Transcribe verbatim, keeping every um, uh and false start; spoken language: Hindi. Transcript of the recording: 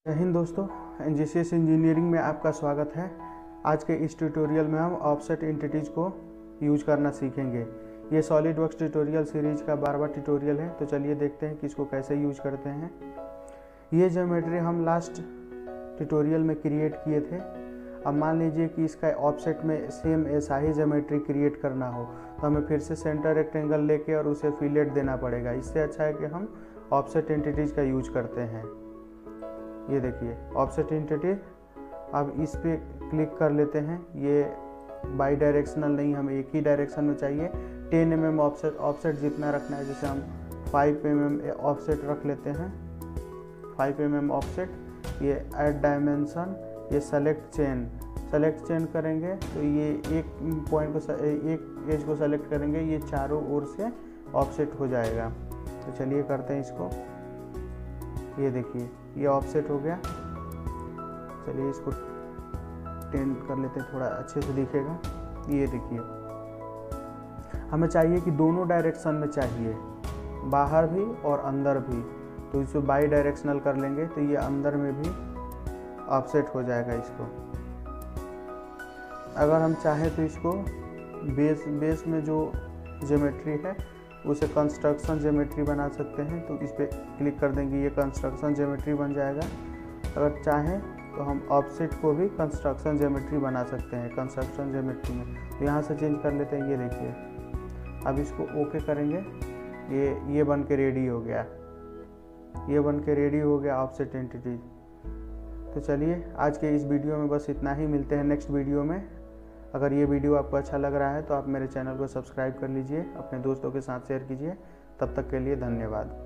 जय हिंद दोस्तों, एनजीसीएस इंजीनियरिंग में आपका स्वागत है। आज के इस ट्यूटोरियल में हम ऑफसेट एंटिटीज़ को यूज करना सीखेंगे। ये सॉलिडवर्क्स ट्यूटोरियल सीरीज का बारहवां ट्यूटोरियल है, तो चलिए देखते हैं कि इसको कैसे यूज करते हैं। ये ज्योमेट्री हम लास्ट ट्यूटोरियल में क्रिएट किए थे। अब मान लीजिए कि इसका ऑफसेट में सेम ऐसा ही ज्योमेट्री क्रिएट करना हो तो हमें फिर से सेंटर रेक्टेंगल लेके और उसे फिलेट देना पड़ेगा। इससे अच्छा है कि हम ऑफसेट एंटिटीज़ का यूज करते हैं। ये देखिए ऑफसेट एंटिटी, अब इस पे क्लिक कर लेते हैं। ये बाई डायरेक्शनल नहीं, हमें एक ही डायरेक्शन में चाहिए। Ten M M offset offset जितना रखना है, जैसे हम फाइव एम एम ऑफसेट रख लेते हैं। Five M M offset. ये ऐड डायमेंशन, ये सेलेक्ट चेन सेलेक्ट चेन करेंगे तो ये एक पॉइंट को एक एज को सेलेक्ट करेंगे, ये चारों ओर से ऑफसेट हो जाएगा। तो चलिए करते हैं इसको। ये देखिए ये ऑफसेट हो गया। चलिए इसको टेन कर लेते हैं, थोड़ा अच्छे से दिखेगा। ये देखिए हमें चाहिए कि दोनों डायरेक्शन में चाहिए, बाहर भी और अंदर भी। तो इसको बाई डायरेक्शनल कर लेंगे तो ये अंदर में भी ऑफसेट हो जाएगा इसको। अगर हम चाहें तो इसको बेस बेस में जो ज्योमेट्री है उसे कंस्ट्रक्शन ज्योमेट्री बना सकते हैं। तो इस पर क्लिक कर देंगे, ये कंस्ट्रक्शन ज्योमेट्री बन जाएगा। अगर चाहें तो हम ऑफसेट को भी कंस्ट्रक्शन ज्योमेट्री बना सकते हैं कंस्ट्रक्शन ज्योमेट्री में। तो यहाँ से चेंज कर लेते हैं। ये देखिए अब इसको ओके करेंगे। ये ये बन के रेडी हो गया। ये बन के रेडी हो गया ऑफसेट एंटिटी। तो चलिए आज के इस वीडियो में बस इतना ही। मिलते हैं नेक्स्ट वीडियो में। अगर ये वीडियो आपको अच्छा लग रहा है तो आप मेरे चैनल को सब्सक्राइब कर लीजिए, अपने दोस्तों के साथ शेयर कीजिए। तब तक के लिए धन्यवाद।